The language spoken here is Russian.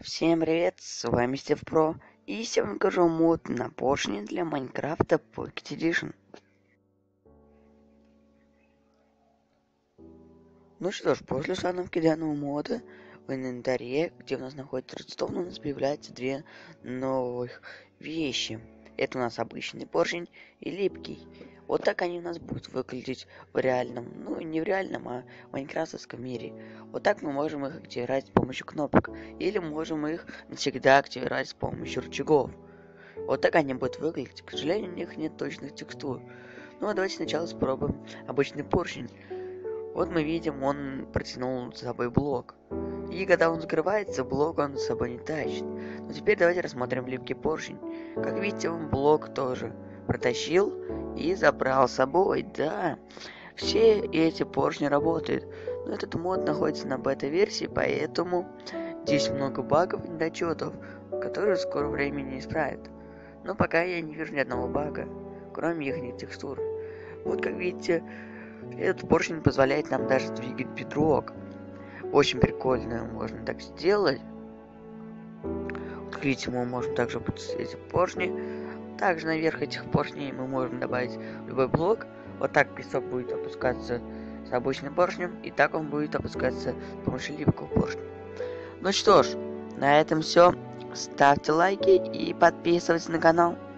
Всем привет, с вами Стив Про, и сегодня покажу мод на поршни для Майнкрафта Pocket Edition. Ну что ж, после установки данного мода в инвентаре, где у нас находится редстоун, у нас появляются две новых вещи. Это у нас обычный поршень и липкий. Вот так они у нас будут выглядеть в реальном, ну не в реальном, а в майнкрафтовском мире. Вот так мы можем их активировать с помощью кнопок, или можем их навсегда активировать с помощью рычагов. Вот так они будут выглядеть. К сожалению, у них нет точных текстур. Ну а давайте сначала попробуем обычный поршень. Вот мы видим, он протянул с собой блок. И когда он закрывается, блок он с собой не тащит. Но теперь давайте рассмотрим липкий поршень. Как видите, он блок тоже протащил и забрал с собой. Да, все эти поршни работают. Но этот мод находится на бета-версии, поэтому здесь много багов и недочетов, которые в скором времени исправят. Но пока я не вижу ни одного бага, кроме их текстур. Вот как видите, этот поршень позволяет нам даже двигать бедрок. Очень прикольно можно так сделать. Вот видите, мы можем также эти поршни. Также наверх этих поршней мы можем добавить любой блок. Вот так песок будет опускаться с обычным поршнем, и так он будет опускаться с помощью липкого поршня. Ну что ж, на этом все. Ставьте лайки и подписывайтесь на канал.